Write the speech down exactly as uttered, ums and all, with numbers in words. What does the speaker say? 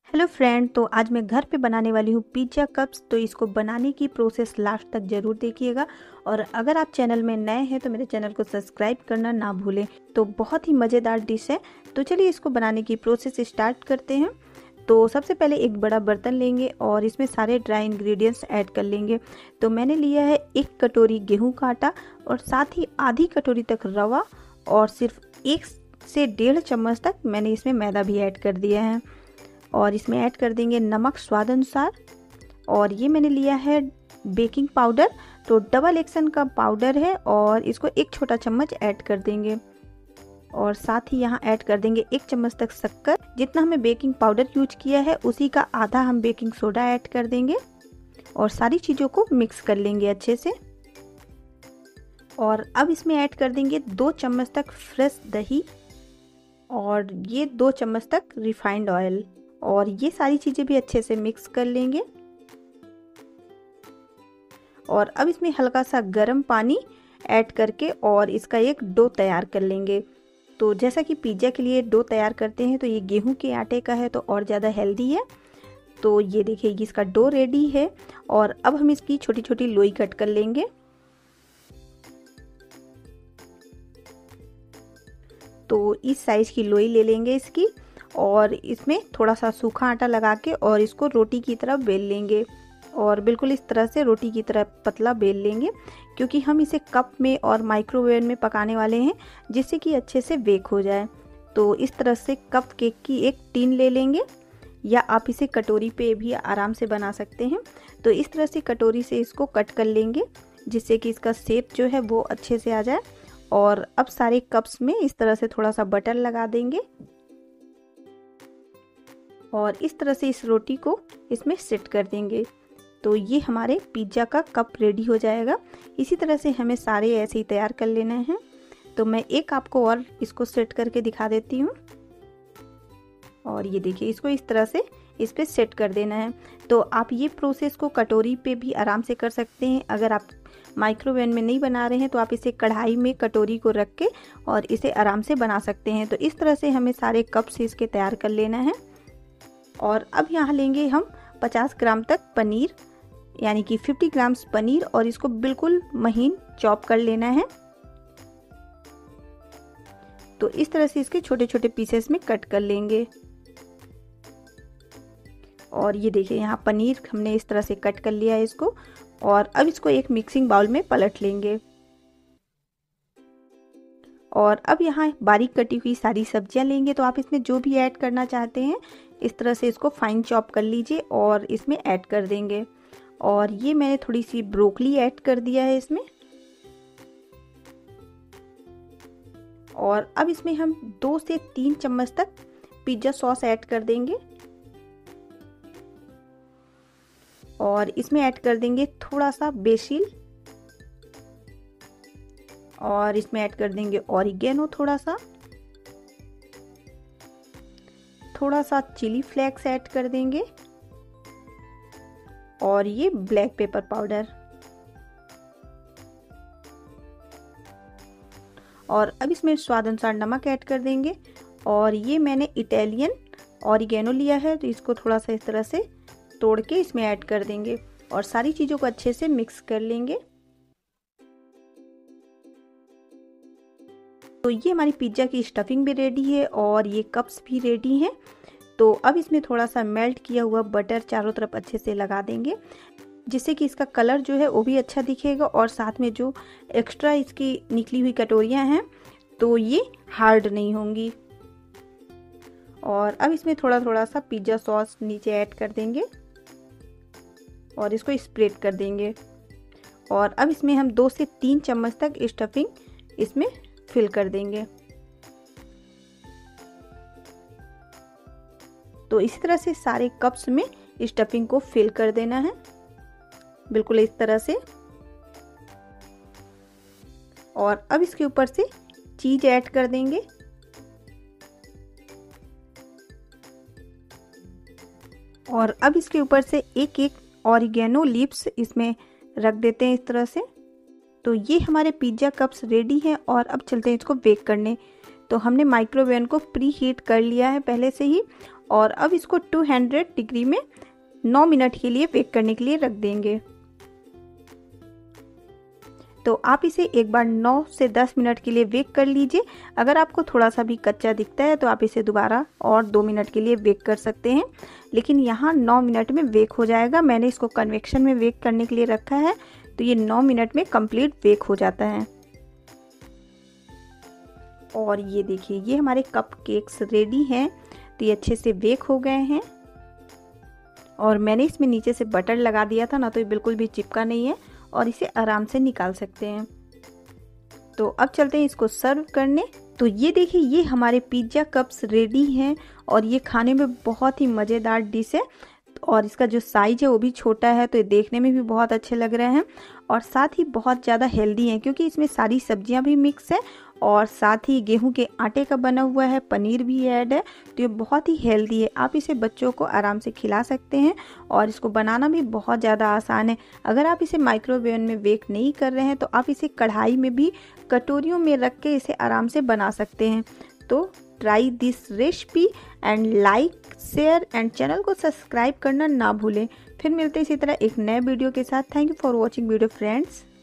Hello friend, तो आज मैं घर पे बनाने वाली हूँ पिज़्ज़ा कप्स। तो इसको बनाने की प्रोसेस लास्ट तक ज़रूर देखिएगा। और अगर आप चैनल में नए हैं तो मेरे चैनल को सब्सक्राइब करना ना भूलें। तो बहुत ही मज़ेदार डिश है। तो चलिए इसको बनाने की प्रोसेस स्टार्ट करते हैं। तो सबसे पहले एक बड़ा बर्तन लेंगे और इसमें सारे ड्राई इंग्रेडिएंट्स ऐड कर लेंगे। तो मैंने लिया है एक कटोरी गेहूं का आटा और साथ ही आधी कटोरी तक रवा और सिर्फ एक से डेढ़ चम्मच तक मैंने इसमें मैदा भी ऐड कर दिया है। और इसमें ऐड कर देंगे नमक स्वाद अनुसार। और ये मैंने लिया है बेकिंग पाउडर, तो डबल एक्शन का पाउडर है और इसको एक छोटा चम्मच ऐड कर देंगे। और साथ ही यहाँ ऐड कर देंगे एक चम्मच तक शक्कर। जितना हमें बेकिंग पाउडर यूज किया है उसी का आधा हम बेकिंग सोडा ऐड कर देंगे और सारी चीज़ों को मिक्स कर लेंगे अच्छे से। और अब इसमें ऐड कर देंगे दो चम्मच तक फ्रेश दही और ये दो चम्मच तक रिफाइंड ऑयल। और ये सारी चीज़ें भी अच्छे से मिक्स कर लेंगे। और अब इसमें हल्का सा गर्म पानी ऐड करके और इसका एक डो तैयार कर लेंगे। तो जैसा कि पिज़्ज़ा के लिए डो तैयार करते हैं तो ये गेहूं के आटे का है तो और ज़्यादा हेल्दी है। तो ये देखिए इसका डो रेडी है। और अब हम इसकी छोटी छोटी लोई कट कर लेंगे। तो इस साइज की लोई ले लेंगे इसकी और इसमें थोड़ा सा सूखा आटा लगा के और इसको रोटी की तरह बेल लेंगे। और बिल्कुल इस तरह से रोटी की तरह पतला बेल लेंगे, क्योंकि हम इसे कप में और माइक्रोवेव में पकाने वाले हैं जिससे कि अच्छे से बेक हो जाए। तो इस तरह से कप केक की एक टीन ले लेंगे या आप इसे कटोरी पे भी आराम से बना सकते हैं। तो इस तरह से कटोरी से इसको कट कर लेंगे जिससे कि इसका शेप जो है वो अच्छे से आ जाए। और अब सारे कप्स में इस तरह से थोड़ा सा बटर लगा देंगे और इस तरह से इस रोटी को इसमें सेट कर देंगे। तो ये हमारे पिज़्ज़ा का कप रेडी हो जाएगा। इसी तरह से हमें सारे ऐसे ही तैयार कर लेने हैं। तो मैं एक आपको और इसको सेट करके दिखा देती हूँ। और ये देखिए इसको इस तरह से इस पे सेट कर देना है। तो आप ये प्रोसेस को कटोरी पे भी आराम से कर सकते हैं। अगर आप माइक्रोवेव में नहीं बना रहे हैं तो आप इसे कढ़ाई में कटोरी को रख के और इसे आराम से बना सकते हैं। तो इस तरह से हमें सारे कप से इसके तैयार कर लेना है। और अब यहाँ लेंगे हम पचास ग्राम तक पनीर, यानी कि पचास ग्राम पनीर, और इसको बिल्कुल महीन चॉप कर लेना है। तो इस तरह से इसके छोटे छोटे पीसेस में कट कर लेंगे। और ये देखिए यहाँ पनीर हमने इस तरह से कट कर लिया है इसको। और अब इसको एक मिक्सिंग बाउल में पलट लेंगे। और अब यहाँ बारीक कटी हुई सारी सब्जियां लेंगे। तो आप इसमें जो भी ऐड करना चाहते हैं इस तरह से इसको फाइन चॉप कर लीजिए और इसमें ऐड कर देंगे। और ये मैंने थोड़ी सी ब्रोकली ऐड कर दिया है इसमें। और अब इसमें हम दो से तीन चम्मच तक पिज़्ज़ा सॉस ऐड कर देंगे। और इसमें ऐड कर देंगे थोड़ा सा बेसिल। और इसमें ऐड कर देंगे ऑरिगेनो, थोड़ा सा थोड़ा सा चिली फ्लेक्स ऐड कर देंगे और ये ब्लैक पेपर पाउडर। और अब इसमें स्वाद अनुसार नमक ऐड कर देंगे। और ये मैंने इटालियन ऑरिगेनो लिया है तो इसको थोड़ा सा इस तरह से तोड़ के इसमें ऐड कर देंगे और सारी चीज़ों को अच्छे से मिक्स कर लेंगे। तो ये हमारी पिज़्ज़ा की स्टफिंग भी रेडी है और ये कप्स भी रेडी हैं। तो अब इसमें थोड़ा सा मेल्ट किया हुआ बटर चारों तरफ अच्छे से लगा देंगे जिससे कि इसका कलर जो है वो भी अच्छा दिखेगा। और साथ में जो एक्स्ट्रा इसकी निकली हुई कटोरियाँ हैं तो ये हार्ड नहीं होंगी। और अब इसमें थोड़ा थोड़ा सा पिज़्ज़ा सॉस नीचे ऐड कर देंगे और इसको स्प्रेड कर देंगे। और अब इसमें हम दो से तीन चम्मच तक स्टफिंग इसमें फिल कर देंगे। तो इसी तरह से सारे कप्स में स्टफिंग को फिल कर देना है, बिल्कुल इस तरह से। और अब इसके ऊपर से चीज ऐड कर देंगे। और अब इसके ऊपर से एक एक ऑरिगेनो लीव्स इसमें रख देते हैं इस तरह से। तो ये हमारे पिज़्ज़ा कप्स रेडी हैं और अब चलते हैं इसको बेक करने। तो हमने माइक्रोवेव को प्री हीट कर लिया है पहले से ही और अब इसको दो सौ डिग्री में नौ मिनट के लिए बेक करने के लिए रख देंगे। तो आप इसे एक बार नौ से दस मिनट के लिए बेक कर लीजिए। अगर आपको थोड़ा सा भी कच्चा दिखता है तो आप इसे दोबारा और दो मिनट के लिए बेक कर सकते हैं, लेकिन यहाँ नौ मिनट में बेक हो जाएगा। मैंने इसको कन्वेक्शन में बेक करने के लिए रखा है, तो ये नौ मिनट में कंप्लीट बेक हो जाता है। और ये देखिए, ये हमारे कप केक्स रेडी हैं। तो ये अच्छे से बेक हो गए हैं और मैंने इसमें नीचे से बटर लगा दिया था ना, तो ये बिल्कुल भी चिपका नहीं है और इसे आराम से निकाल सकते हैं। तो अब चलते हैं इसको सर्व करने। तो ये देखिए, ये हमारे पिज्ज़ा कप्स रेडी हैं और ये खाने में बहुत ही मज़ेदार डिश है और इसका जो साइज है वो भी छोटा है, तो ये देखने में भी बहुत अच्छे लग रहे हैं और साथ ही बहुत ज़्यादा हेल्दी हैं, क्योंकि इसमें सारी सब्जियां भी मिक्स है और साथ ही गेहूं के आटे का बना हुआ है, पनीर भी ऐड है। तो ये बहुत ही हेल्दी है। आप इसे बच्चों को आराम से खिला सकते हैं और इसको बनाना भी बहुत ज़्यादा आसान है। अगर आप इसे माइक्रोवेव में बेक नहीं कर रहे हैं तो आप इसे कढ़ाई में भी कटोरियों में रख के इसे आराम से बना सकते हैं। तो try this recipe and like, share and channel को सब्सक्राइब करना ना भूलें। फिर मिलते हैं इसी तरह एक नए वीडियो के साथ। Thank you for watching video friends.